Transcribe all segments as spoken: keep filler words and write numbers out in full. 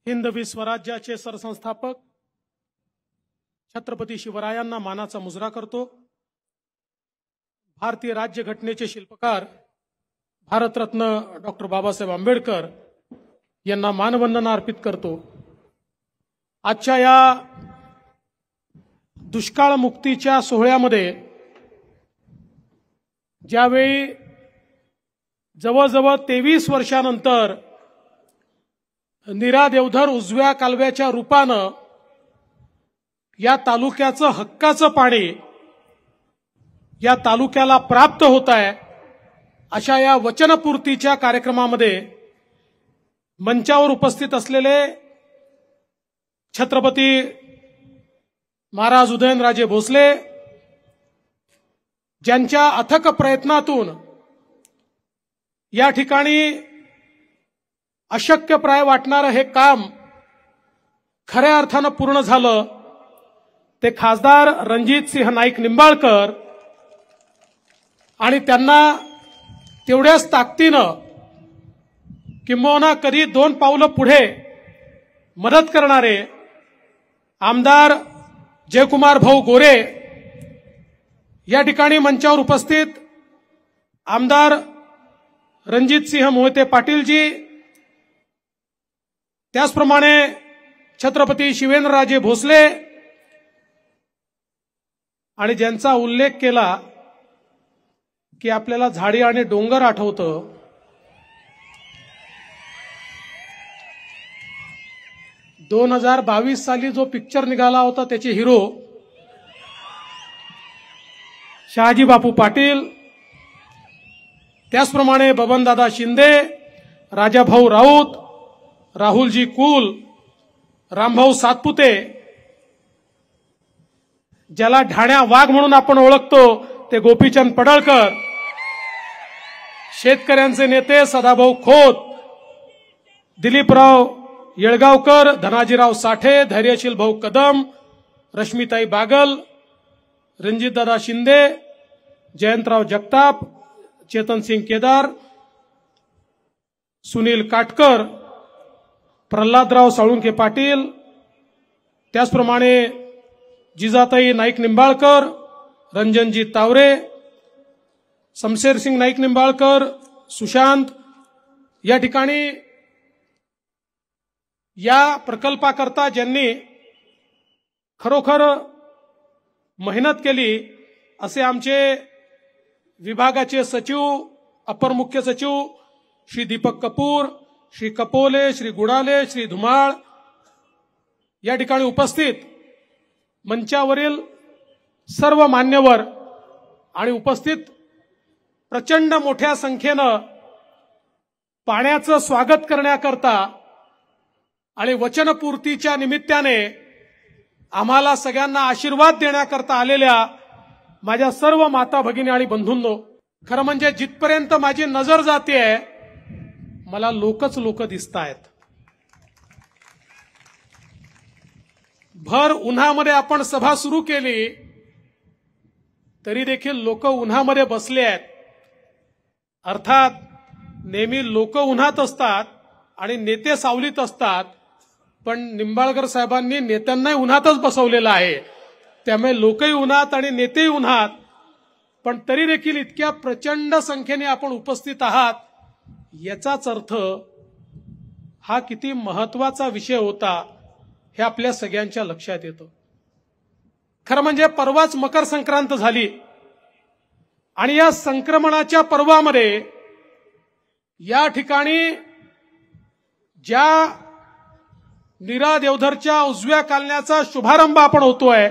हिंदवी स्वराज्याचे सरसंस्थापक छत्रपती शिवरायांना मानाचा मुजरा करतो। भारतीय राज्यघटनेचे शिल्पकार भारतरत्न डॉक्टर बाबासाहेब आंबेडकर यांना मानवंदना अर्पित करतो। आजच्या या दुष्काळ मुक्तीच्या सोहळ्यामध्ये ज्यावेळी जवळजवळ तेवीस वर्षानंतर नीरा देवधर उजव्या कालव्याच्या रूपानं या तालुक्याचं हक्काचं पाणी या तालुक्याला प्राप्त होत आहे, अशा या वचनपूर्तीच्या कार्यक्रमामध्ये मंचावर उपस्थित असलेले छत्रपती महाराज उदयनराजे भोसले ज्यांच्या अथक प्रयत्नातून या ठिकाणी अशक्यप्राय वाटणारं हे काम खऱ्या अर्थानं पूर्ण झालं, ते खासदार रणजितसिंह नाईक निंबाळकर आणि त्यांना तेवढ्याच ताकदीनं किंबहुना कधी दोन पावलं पुढे मदत करणारे आमदार जयकुमार भाऊ गोरे या ठिकाणी मंचावर उपस्थित आमदार रणजितसिंह मोहिते पाटीलजी, त्याचप्रमाणे छत्रपती शिवेंद्रराजे भोसले आणि ज्यांचा उल्लेख केला की आपल्याला झाडी आणि डोंगर आठवतं, दोन हजार बावीस साली जो पिक्चर निघाला होता त्याचे हिरो शहाजी बापू पाटील, त्याचप्रमाणे बबनदादा शिंदे, राजाभाऊ राऊत, राहुलजी कुल, रामभाऊ सातपुते, ज्याला ढाण्या वाघ म्हणून आपण ओळखतो ते गोपीचंद पडळकर, शेतकऱ्यांचे नेते सदाभाऊ खोत, दिलीपराव येळगावकर, धनाजीराव साठे, धैर्यशील भाऊ कदम, रश्मिताई बागल, रणजितदादा शिंदे, जयंतराव जगताप, चेतनसिंग केदार, सुनील काटकर, प्रल्हादराव साळुंखे पाटील, त्याचप्रमाणे जिजाताई नाईक निंबाळकर, रंजनजी तावरे, शमशेरसिंग नाईक निंबाळकर, सुशांत, या ठिकाणी या प्रकल्पाकरता ज्यांनी खरोखर मेहनत केली असे आमचे विभागाचे सचिव, अपर मुख्य सचिव श्री दीपक कपूर, श्री कपोले, श्री गुडाले, श्री धुमाळ, या ठिकाणी उपस्थित मंचावरील सर्व मान्यवर आणि उपस्थित प्रचंड मोठ्या संख्येनं पाण्याचं स्वागत करण्याकरता आणि वचनपूर्तीच्या निमित्ताने आम्हाला सगळ्यांना आशीर्वाद देण्याकरता आलेल्या माझ्या सर्व माता भगिनी आणि बंधूंनो, खरं म्हणजे जिथपर्यंत माझी नजर जातेय मला लोकच लोक दिसतायत। भर उन्हामध्ये आपण सभा सुरू केली तरी देखील लोक उन्हामध्ये बसले आहेत। अर्थात नेहमी लोक उन्हात असतात आणि नेते सावलीत असतात, पण निंबाळकर साहेबांनी नेत्यांनाही उन्हातच बसवलेलं आहे, त्यामुळे लोकही उन्हात आणि नेतेही उन्हात, पण तरी देखील इतक्या प्रचंड संख्येने आपण उपस्थित आहात याचाच अर्थ हा किती महत्वाचा विषय होता हे आपल्या सगळ्यांच्या लक्षात येतं। खरं म्हणजे परवाच मकर संक्रांत झाली आणि या संक्रमणाच्या पर्वामध्ये या ठिकाणी ज्या नीरा देवधरच्या उजव्या कालव्याचा शुभारंभ आपण होतोय,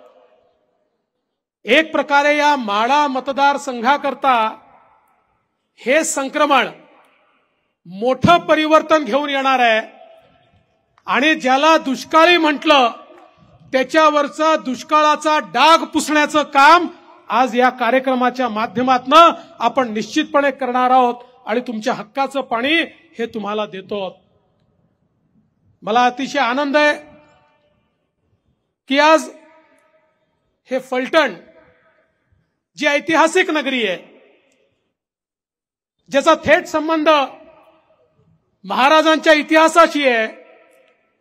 एक प्रकारे या माढा मतदारसंघाकरता हे संक्रमण मोठं परिवर्तन घेऊन येणार आहे आणि ज्याला दुष्काळी म्हटलं त्याच्यावरचा दुष्काळाचा डाग पुसण्याचं काम आज या कार्यक्रमाच्या माध्यमातून आपण निश्चितपणे करणार आहोत आणि तुमच्या हक्काचं पाणी हे तुम्हाला देतो। मला अतिशय आनंद आहे की आज हे फलटण जी ऐतिहासिक नगरी आहे, ज्याचा थेट संबंध महाराजांच्या इतिहासाशी आहे,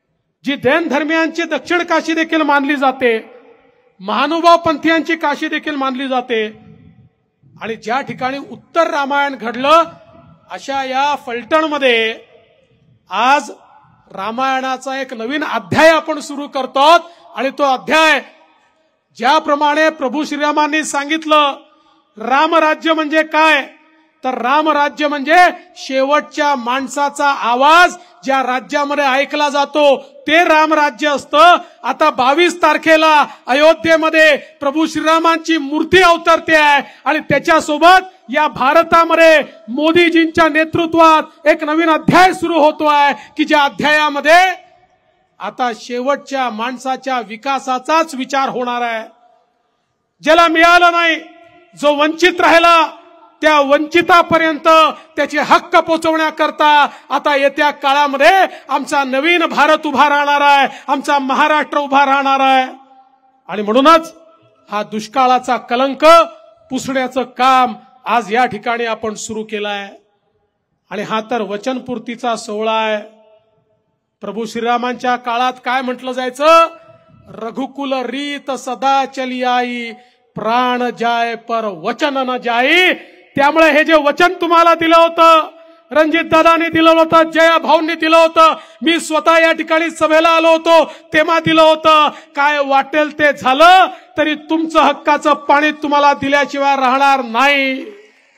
जी जैन धर्मियांची दक्षिण काशी देखील मानली जाते, महानुभाव पंथीयांची काशी देखील मानली जाते, आणि ज्या ठिकाणी उत्तर रामायण घडलं अशा या फलटणमध्ये आज रामायणाचा एक नवीन अध्याय आपण सुरू करतो। आणि तो अध्याय ज्याप्रमाणे प्रभू श्रीरामांनी सांगितलं, रामराज्य म्हणजे काय, तर रामराज्य म्हणजे शेवटच्या माणसाचा आवाज ज्या राज्यामध्ये ऐकला जातो ते रामराज्य असतं। आता बावीस तारखेला अयोध्येमध्ये प्रभू श्रीरामांची मूर्ती अवतरते आहे आणि त्याच्यासोबत या भारतामध्ये मोदीजींच्या नेतृत्वात एक नवीन अध्याय सुरू होतो आहे की ज्या अध्यायामध्ये आता शेवटच्या माणसाच्या विकासाचाच विचार होणार आहे। ज्याला मिळालं नाही, जो वंचित राहिला, त्या वंचितापर्यंत त्याचे हक्क पोहोचवण्याकरता आता येत्या काळामध्ये आमचा नवीन भारत उभा राहणार आहे, आमचा महाराष्ट्र उभा राहणार आहे। आणि म्हणूनच हा दुष्काळाचा कलंक पुसण्याचं काम आज या ठिकाणी आपण सुरू केलाय। आणि हा तर वचनपूर्तीचा सोहळा आहे। प्रभू श्रीरामांच्या काळात काय म्हटलं जायचं, रघुकुल रीत सदा चली आई, प्राण जाय पर वचन न जाई। त्यामुळे हे जे वचन तुम्हाला दिलं होतं, रणजित दादांनी दिलं होतं, जया भाऊंनी दिलं होतं, मी स्वतः या ठिकाणी सभेला आलो होतो तेव्हा दिलं होतं, काय वाटेल ते झालं तरी तुमचं हक्काचं पाणी तुम्हाला दिल्याशिवाय राहणार नाही।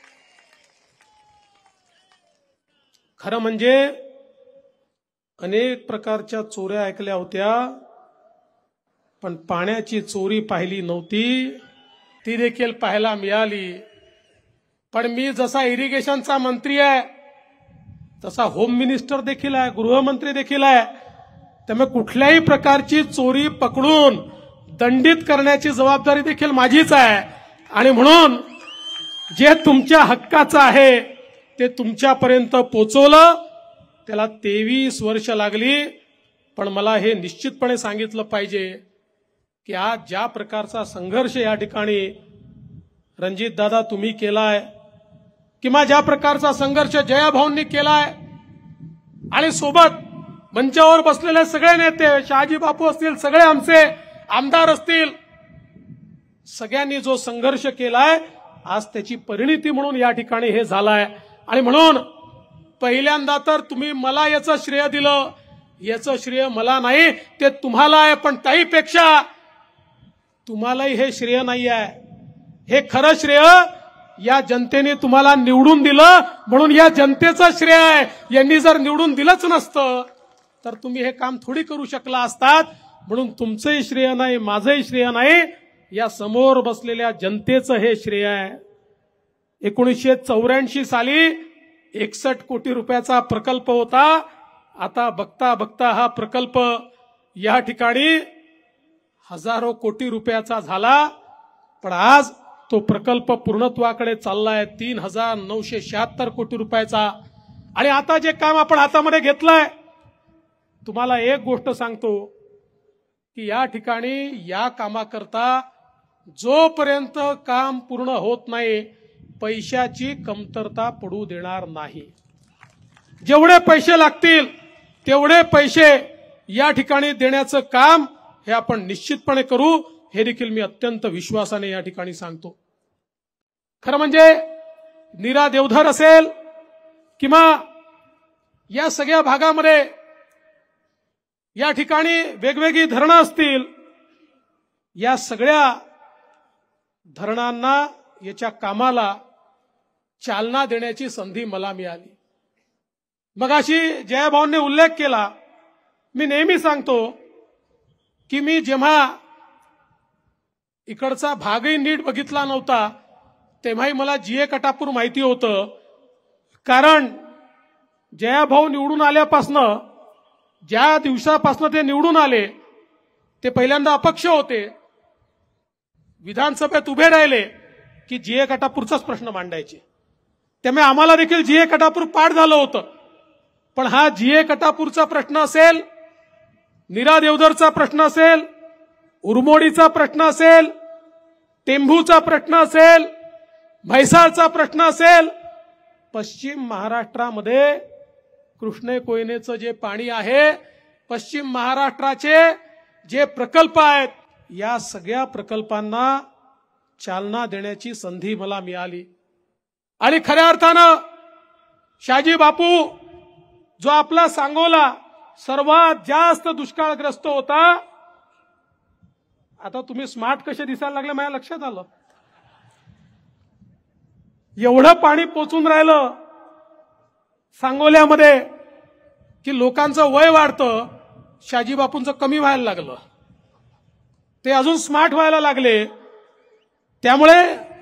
खरं म्हणजे अनेक प्रकारच्या चोऱ्या ऐकल्या होत्या, पण पाण्याची चोरी पाहिली नव्हती, ती देखील पाहायला मिळाली। पण मी जसा इरिगेशनचा मंत्री आहे तसा होम मिनिस्टर देखील आहे, गृहमंत्री देखील आहे, त्यामुळे कुठल्याही प्रकारची चोरी पकडून दंडित करण्याची जबाबदारी देखील माझीच आहे। आणि म्हणून जे तुमच्या हक्काचं आहे ते तुमच्यापर्यंत पोहोचवलं, त्याला तेवीस वर्ष लागली। पण मला हे निश्चितपणे सांगितलं पाहिजे की आज ज्या प्रकारचा संघर्ष या ठिकाणी रणजित दादा तुम्ही केलाय, किंवा ज्या प्रकारचा संघर्ष जयाभाऊंनी केलाय, आणि सोबत मंचावर बसलेले सगळे नेते, शहाजी बापू असतील, सगळे आमचे आमदार असतील, सगळ्यांनी जो संघर्ष केलाय आज त्याची परिणिती म्हणून या ठिकाणी हे झालाय। आणि म्हणून पहिल्यांदा तर तुम्ही मला याचं श्रेय दिलं, याचं श्रेय मला नाही, ते तुम्हाला आहे। पण त्याहीपेक्षा तुम्हालाही हे श्रेय नाही आहे, हे खरं श्रेय या जनतेने तुम्हाला निवडून दिलं म्हणून या जनतेचं श्रेय आहे। यांनी जर निवडून दिलंच नसतं तर तुम्ही हे काम थोडी करू शकला असतात। म्हणून तुमचंही श्रेय नाही, माझंही श्रेय नाही, या समोर बसलेल्या जनतेचं हे श्रेय आहे। एकोणीसशे चौऱ्याऐंशी साली एकसष्ट कोटी रुपयाचा प्रकल्प होता, आता बघता बघता हा प्रकल्प या ठिकाणी हजारो कोटी रुपयाचा झाला। पण आज तो प्रकल्प पूर्णत्वाकडे चाललाय, तीन हजार नऊशे शहात्तर कोटी रुपयाचा। आणि आता जे काम आपण हातामध्ये घेतलंय, तुम्हाला एक गोष्ट सांगतो की या ठिकाणी या कामाकरता जोपर्यंत काम पूर्ण होत नाही पैशाची कमतरता पडू देणार नाही। जेवढे पैसे लागतील तेवढे पैसे या ठिकाणी देण्याचं काम हे आपण निश्चितपणे करू, हे देखील मी अत्यंत विश्वासाने या ठिकाणी सांगतो। खरं म्हणजे नीरा देवधर असेल किंवा या सगळ्या भागामध्ये या ठिकाणी वेगवेगळी धरणं असतील, या सगळ्या धरणांना, याच्या कामाला चालना देण्याची संधी मला मिळाली। मगाशी जयाभाऊंनी उल्लेख केला, मी नेहमी सांगतो की मी जेव्हा इकडचा भागही नीट बघितला नव्हता तेव्हाही मला जीए कटापूर माहिती होतं, कारण जयाभाऊ निवडून आल्यापासनं, ज्या दिवसापासनं ते निवडून आले ते पहिल्यांदा अपक्ष होते, विधानसभेत उभे राहिले की जीए कटापूरचाच प्रश्न मांडायचे, त्यामुळे आम्हाला देखील जीए कटापूर पाठ झालं होतं। पण हा जीए कटापूरचा प्रश्न असेल, नीरा देवधरचा प्रश्न असेल, उरमोडीचा प्रश्न असेल, टेंभूचा प्रश्न असेल, म्हैसाळचा प्रश्न असेल, पश्चिम महाराष्ट्रामध्ये कृष्णे कोयनेचं जे पाणी आहे पश्चिम महाराष्ट्राचे जे प्रकल्प आहेत या सगळ्या प्रकल्पांना चालना देण्याची संधी मला मिळाली। आणि खऱ्या अर्थानं शहाजी बापू जो आपला सांगोला सर्वात जास्त दुष्काळग्रस्त होता, आता तुम्ही स्मार्ट कसे दिसायला लागले माझ्या लक्षात आलं। एवढं पाणी पोचून राहिलं सांगोल्यामध्ये की लोकांचं वय वाढतं, शहाजी बापूंचं कमी व्हायला लागलं, ते अजून स्मार्ट व्हायला लागले। त्यामुळे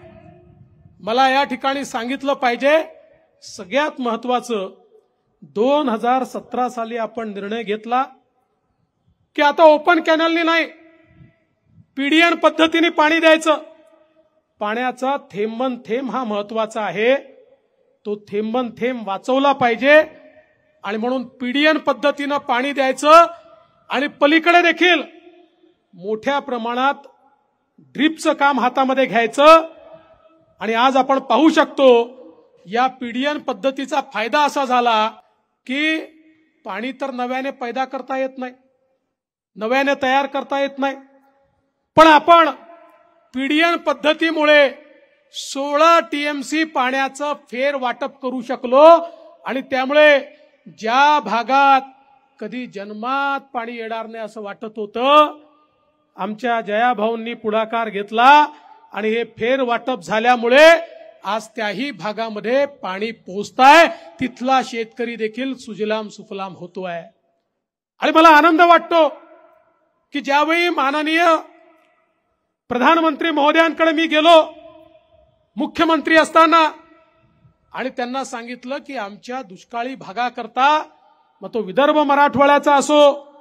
मला या ठिकाणी सांगितलं पाहिजे, सगळ्यात महत्वाचं दोन हजार सतरा साली आपण निर्णय घेतला की आता ओपन कॅनलनी नाही, पीडीएन पद्धतीने पाणी द्यायचं। पाण्याचा थेंबन थेंब हा महत्वाचा आहे, तो थेंबन थेंब वाचवला पाहिजे आणि म्हणून पीडीएन पद्धतीनं पाणी द्यायचं। आणि पलीकडे देखील मोठ्या प्रमाणात ड्रिपचं काम हातामध्ये घ्यायचं। आणि आज आपण पाहू शकतो या पीडीएन पद्धतीचा फायदा असा झाला की पाणी तर नव्याने पैदा करता येत नाही, नव्याने तयार करता येत नाही, पण आपण पीडीएन पद्धतीमुळे सोळा टीएमसी पाण्याचं फेर वाटप करू शकलो। आणि त्यामुळे ज्या भागात कधी जन्मात पाणी येणार नाही असं वाटत होतं, आमच्या जयाभाऊंनी पुढाकार घेतला आणि हे फेर वाटप झाल्यामुळे आज त्याही भागामध्ये पाणी पोहोचताय, तिथला शेतकरी देखील सुजलाम सुफलाम होतोय। आणि मला आनंद वाटतो की ज्यावेळी माननीय प्रधानमंत्री महोदयांकडे मी गेलो मुख्यमंत्री असताना आणि त्यांना सांगितलं की आमच्या दुष्काळी भागाकरता, मग तो विदर्भ मराठवाड्याचा असो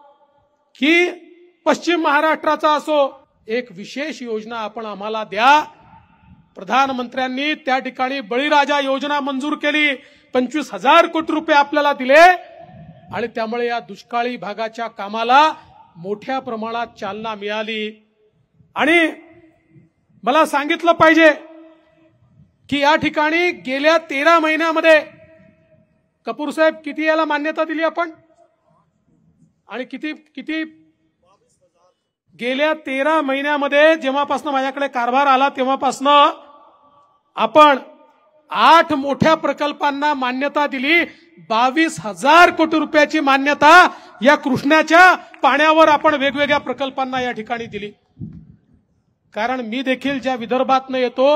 की पश्चिम महाराष्ट्राचा असो, एक विशेष योजना आपण आम्हाला द्या। प्रधानमंत्र्यांनी त्या ठिकाणी बळीराजा योजना मंजूर केली, पंचवीस हजार कोटी रुपये आपल्याला दिले आणि त्यामुळे या दुष्काळी भागाच्या कामाला मोठ्या प्रमाणात चालना मिळाली। आणि मला सांगितलं पाहिजे की या ठिकाणी गेल्या तेरा महिन्यामध्ये कपूर साहेब किती याला मान्यता दिली आपण आणि किती किती गेल्या तेरा महिन्यामध्ये जेव्हापासून माझ्याकडे कारभार आला तेव्हापासून आपण आठ मोठ्या प्रकल्पांना मान्यता दिली। बावीस हजार कोटी रुपयाची मान्यता या कृष्णाच्या पाण्यावर आपण वेगवेगळ्या प्रकल्पांना या ठिकाणी दिली। कारण मी देखील ज्या विदर्भातनं येतो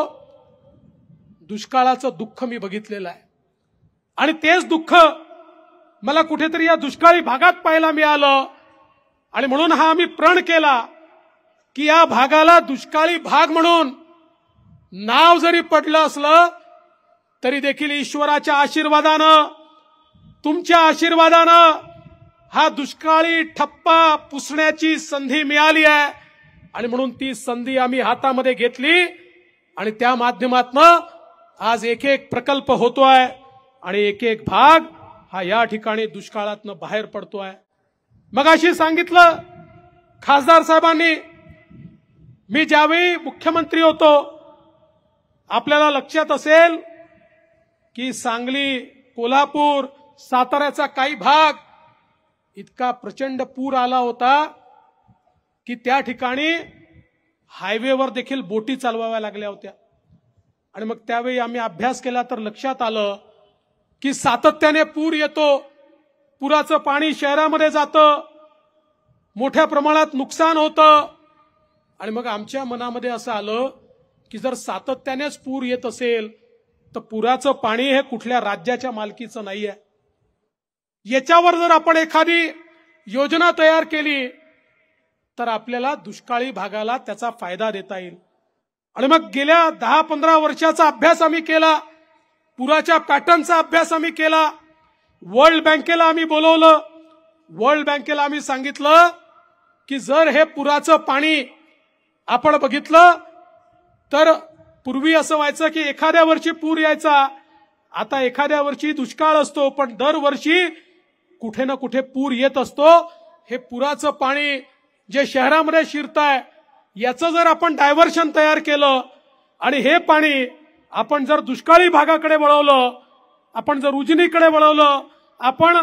दुष्काळाचं दुःख मी बघितलेलं आहे आणि तेच दुःख मला कुठेतरी या दुष्काळी भागात पाहायला मिळालं। आणि म्हणून हा आम्ही प्रण केला की या भागाला दुष्काळी भाग म्हणून नाव जरी पडलं असलं तरी देखील ईश्वराच्या आशीर्वादानं, तुमच्या आशीर्वादानं हा दुष्काळी ठप्पा पुसण्याची संधी मिळाली आहे। आणि म्हणून ती संधी आम्ही हातामध्ये घेतली आणि त्या माध्यमातून आज एक एक प्रकल्प होतोय आणि एक एक भाग हा या ठिकाणी दुष्काळातनं बाहेर पडतोय। मगाशी सांगितलं खासदार साहेबांनी, मी ज्यावेळी मुख्यमंत्री होतो आपल्याला लक्षात असेल की सांगली, कोल्हापूर, साताऱ्याचा काही भाग इतका प्रचंड पूर आला होता की त्या ठिकाणी हायवेवर देखील बोटी चालवाव्या लागल्या होत्या। आणि मग त्यावेळी आम्ही अभ्यास केला तर लक्षात आलं की सातत्याने पूर येतो, पुराचं पाणी शहरामध्ये जातं, मोठ्या प्रमाणात नुकसान होतं। आणि मग आमच्या मनामध्ये असं आलं की जर सातत्यानेच पूर येत असेल तर पुराचं पाणी हे कुठल्या राज्याच्या मालकीचं नाहीये, याच्यावर जर आपण एखादी योजना तयार केली तर आपल्याला दुष्काळी भागाला त्याचा फायदा देता येईल। आणि मग गेल्या दहा पंधरा वर्षाचा अभ्यास आम्ही केला, पुराच्या पॅटर्नचा अभ्यास आम्ही केला, वर्ल्ड बँकेला आम्ही बोलवलं, वर्ल्ड बँकेला आम्ही सांगितलं की जर हे पुराचं पाणी आपण बघितलं तर पूर्वी असं व्हायचं की एखाद्या वर्षी पूर यायचा, आता एखाद्या वर्षी दुष्काळ असतो, पण दरवर्षी कुठे ना कुठे पूर येत असतो। हे पुराचं पाणी जे शहरामध्ये शिरतंय याचं जर आपण डायव्हर्शन तयार केलं आणि हे पाणी आपण जर दुष्काळी भागाकडे वळवलं, आपण जर उजनीकडे वळवलं, आपण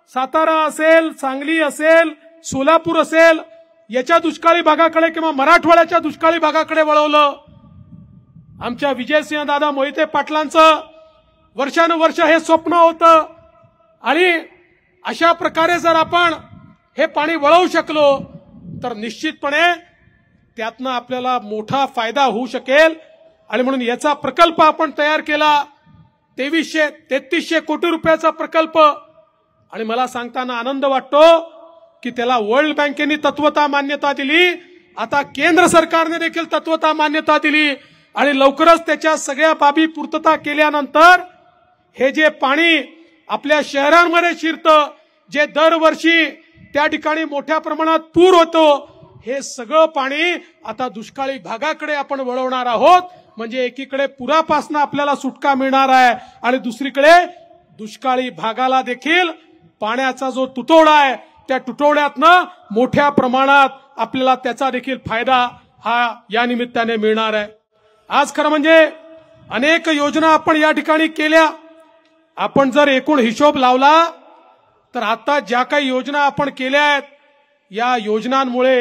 सातारा असेल, सांगली असेल, सोलापूर असेल, याच्या दुष्काळी भागाकडे किंवा मराठवाड्याच्या दुष्काळी भागाकडे वळवलं. आमच्या विजयसिंह दादा मोहिते पाटलांचं वर्षानुवर्ष हे स्वप्न होतं आणि अशा प्रकारे जर आपण हे पाणी वळवू शकलो तर निश्चितपणे त्यातनं आपल्याला मोठा फायदा होऊ शकेल. आणि म्हणून याचा प्रकल्प आपण तयार केला, तेवीसशे तेहतीसशे कोटी रुपयाचा प्रकल्प. आणि मला सांगताना आनंद वाटतो की त्याला वर्ल्ड बँकेने तत्वता मान्यता दिली, आता केंद्र सरकारने देखील तत्वता मान्यता दिली आणि लवकरच त्याच्या सगळ्या बाबी पूर्तता केल्यानंतर हे जे पाणी आपल्या शहरांमध्ये शिरतं, जे दरवर्षी त्या ठिकाणी मोठ्या प्रमाणात पूर होतो, हे सगळं पाणी आता दुष्काळी भागाकडे आपण वळवणार आहोत. म्हणजे एकीकडे पुरापासून आपल्याला सुटका मिळणार आहे आणि दुसरीकडे दुष्काळी भागाला देखील पाण्याचा जो तुटवडा आहे त्या तुटवड्यातनं मोठ्या प्रमाणात आपल्याला त्याचा देखील फायदा हा या निमित्ताने मिळणार आहे. आज खरं म्हणजे अनेक योजना आपण या ठिकाणी केल्या. आपण जर एकूण हिशोब लावला तर आता ज्या काही योजना आपण केल्या आहेत या योजनांमुळे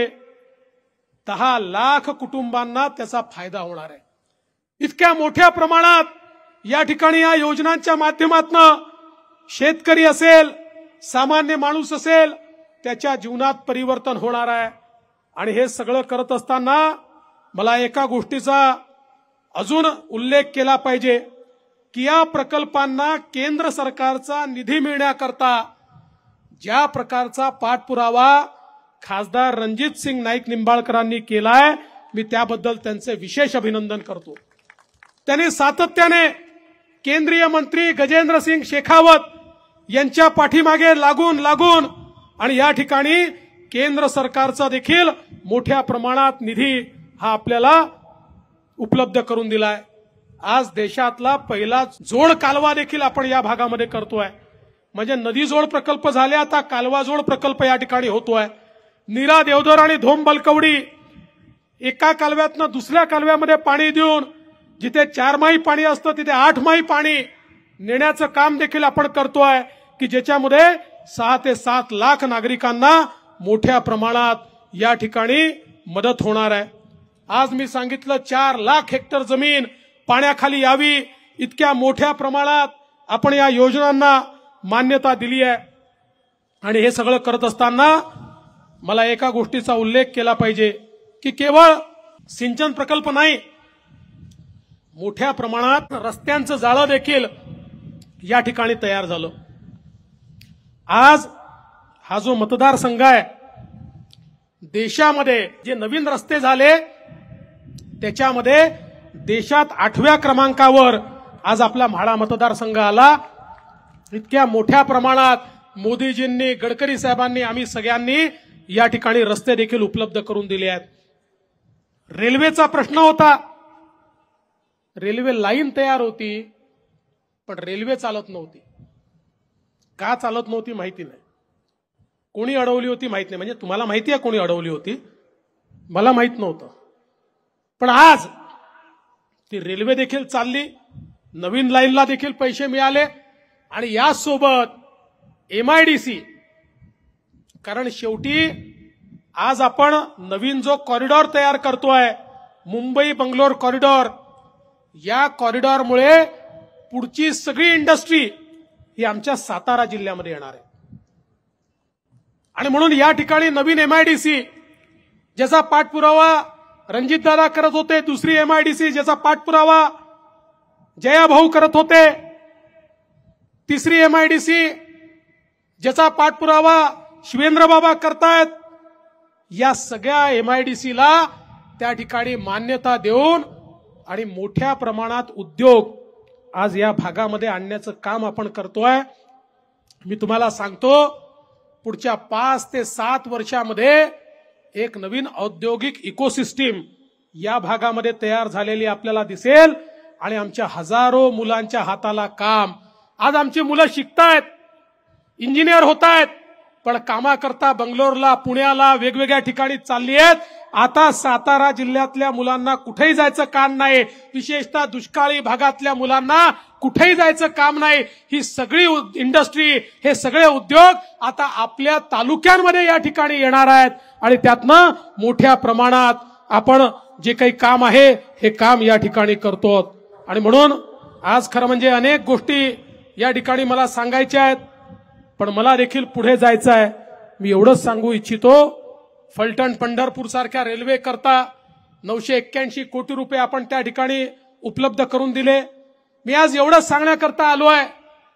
दहा लाख कुटुंबांना त्याचा फायदा होणार आहे. इतक्या मोठ्या प्रमाणात या ठिकाणी या योजनांच्या माध्यमातून शेतकरी असेल, सामान्य माणूस असेल, त्याच्या जीवनात परिवर्तन होणार आहे. आणि हे सगळं करत असताना मला एका गोष्टीचा अजून उल्लेख केला पाहिजे की या प्रकल्पांना केंद्र सरकारचा निधी मिळण्याकरता ज्या प्रकारचा पाठपुरावा खासदार रणजित सिंग नाईक निंबाळकरांनी केलाय, मी त्याबद्दल त्यांचे विशेष अभिनंदन करतो. त्यांनी सातत्याने केंद्रीय मंत्री गजेंद्र सिंग शेखावत यांच्या पाठीमागे लागून लागून आणि या ठिकाणी केंद्र सरकारचा देखील मोठ्या प्रमाणात निधी हा आपल्याला उपलब्ध करून दिलाय. आज देशातला पहिला जोड कालवा देखील आपण या भागामध्ये करतोय. म्हणजे नदी जोड प्रकल्प झाले, आता कालवा जोड प्रकल्प या ठिकाणी होतोय. नीरा देवधर आणि धोम बलकवडी एका कालव्यातनं दुसऱ्या कालव्यामध्ये पाणी देऊन जिथे चार माही पाणी असतं तिथे आठ माही पाणी नेण्याचं काम देखील आपण करतोय की ज्याच्यामध्ये सहा ते सात लाख नागरिकांना मोठ्या प्रमाणात या ठिकाणी मदत होणार आहे. आज मी सांगितलं चार लाख हेक्टर जमीन पाण्याखाली यावी, इतक्या मोठ्या प्रमाणात आपण या योजनांना मान्यता दिली आहे. आणि हे सगळं करत असताना मला एका गोष्टीचा उल्लेख केला पाहिजे की केवळ सिंचन प्रकल्प नाही, मोठ्या प्रमाणात रस्त्यांचं जाळं देखील या ठिकाणी तयार झालं. आज हा जो मतदारसंघ आहे देशामध्ये जे नवीन रस्ते झाले त्याच्यामध्ये देशात आठव्या क्रमांकावर आज आपला म्हाडा मतदारसंघ आला. इतक्या मोठ्या प्रमाणात मोदीजींनी, गडकरी साहेबांनी, आम्ही सगळ्यांनी या ठिकाणी रस्ते देखील उपलब्ध करून दिले आहेत. रेल्वेचा प्रश्न होता, रेल्वे लाईन तयार होती पण रेल्वे चालत नव्हती. का चालत नव्हती माहिती नाही, कोणी अडवली होती माहित नाही. म्हणजे तुम्हाला माहिती आहे कोणी अडवली होती, मला माहित नव्हतं. पण आज ती रेल्वे देखील चालली, नवीन लाईनला देखील पैसे मिळाले आणि यासोबत एमआयडीसी, कारण शेवटी आज आपण नवीन जो कॉरिडॉर तयार करतोय मुंबई बंगलोर कॉरिडॉर, या कॉरिडॉरमुळे पुढची सगळी इंडस्ट्री ही आमच्या सातारा जिल्ह्यामध्ये येणार आहे. आणि म्हणून या ठिकाणी नवीन एमआयडीसी ज्याचा पाठपुरावा रणजितदादा करत होते, दुसरी एमआयडीसी ज्याचा पाठपुरावा जयाभाऊ करत होते, तिसरी एमआयडीसी ज्याचा पाठपुरावा शिवेंद्रबाबा करतायत, या सगळ्या एमआयडीसीला त्या ठिकाणी मान्यता देऊन आणि मोठ्या प्रमाणात उद्योग आज या भागामध्ये आणण्याचं काम आपण करतोय. मी तुम्हाला सांगतो पुढच्या पाच ते सात वर्षामध्ये एक नवीन औद्योगिक इकोसिस्टीम या भागामध्ये तयार झालेली आपल्याला दिसेल आणि आमच्या हजारो मुलांच्या हाताला काम. आज आमची मुलं शिकतायत, इंजिनियर होत आहेत, पण कामाकरता बंगलोरला, पुण्याला, वेगवेगळ्या ठिकाणी चालली आहेत. आता सातारा जिल्ह्यातल्या मुलांना कुठेही जायचं काम नाही, विशेषतः दुष्काळी भागातल्या मुलांना कुठेही जायचं काम नाही. ही सगळी इंडस्ट्री, हे सगळे उद्योग आता आपल्या तालुक्यांमध्ये या ठिकाणी येणार आहेत आणि त्यातनं मोठ्या प्रमाणात आपण जे काही काम आहे हे काम या ठिकाणी करतो. आणि म्हणून आज खरं म्हणजे अनेक गोष्टी या ठिकाणी मला सांगायच्या आहेत, पण मला देखील पुढे जायचं आहे. मी एवढंच सांगू इच्छितो, फलटण पंढरपूर सारख्या रेल्वे करता नऊशे एक्क्याऐंशी कोटी रुपये आपण त्या ठिकाणी उपलब्ध करून दिले. मी आज एवढंच सांगण्याकरता आलो आहे,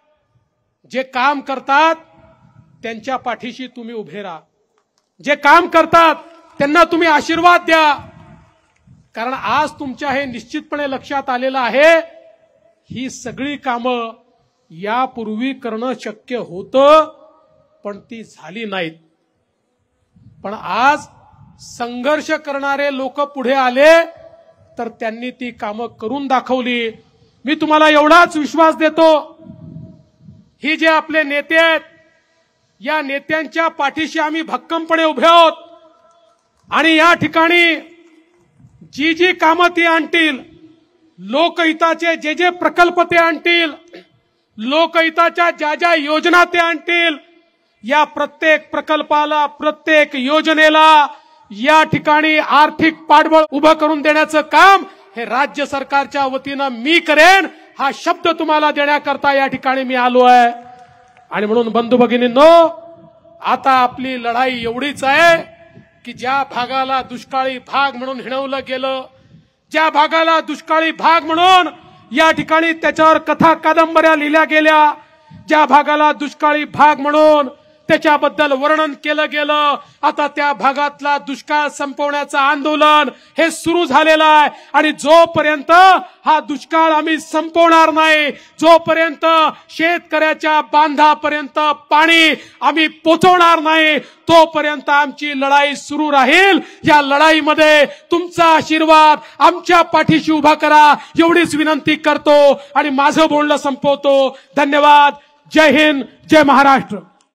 जे काम करतात त्यांच्या पाठीशी तुम्ही उभे राहा. जे काम करतात त्यांना तुम्ही आशीर्वाद द्या. कारण आज तुमच्या हे निश्चितपणे लक्षात आलेलं आहे, ही सगळी कामं यापूर्वी करणं शक्य होतं, पण ती झाली नाहीत. पण आज संघर्ष करणारे लोक पुढे आले तर त्यांनी ती कामं करून दाखवली. मी तुम्हाला एवढाच विश्वास देतो, ही जे आपले नेते आहेत, या नेत्यांच्या पाठीशी आम्ही भक्कमपणे उभे आहोत. आणि या ठिकाणी जी जी कामं ती आणतील, लोकहिताचे जे जे प्रकल्प ते आणतील, लोकहिताच्या ज्या ज्या योजना ते आणतील, या प्रत्येक प्रकल्पाला, प्रत्येक योजनेला या ठिकाणी आर्थिक पाठबळ उभं करून देण्याचं काम हे राज्य सरकारच्या वतीनं मी करेन, हा शब्द तुम्हाला देण्याकरता या ठिकाणी मी आलो आहे. आणि म्हणून बंधू भगिनींनो, आता आपली लढाई एवढीच आहे की ज्या भागाला दुष्काळी भाग म्हणून हिणवलं गेलं, ज्या भागाला दुष्काळी भाग म्हणून या ठिकाणी त्याच्यावर कथा कादंबऱ्या लिहिल्या गेल्या, ज्या भागाला दुष्काळी भाग म्हणून त्याच्याबद्दल वर्णन केलं गेलं, आता त्या भागातला दुष्काळ संपवण्याचं आंदोलन हे सुरू झालेलं आहे. आणि जोपर्यंत हा दुष्काळ आम्ही संपवणार नाही, जोपर्यंत शेतकऱ्याच्या बांधापर्यंत पाणी आम्ही पोहोचवणार नाही, तोपर्यंत आमची लढाई सुरू राहील. या लढाईमध्ये तुमचा आशीर्वाद आमच्या पाठीशी उभा करा, एवढीच विनंती करतो आणि माझं बोलणं संपवतो. धन्यवाद. जय हिंद, जय महाराष्ट्र.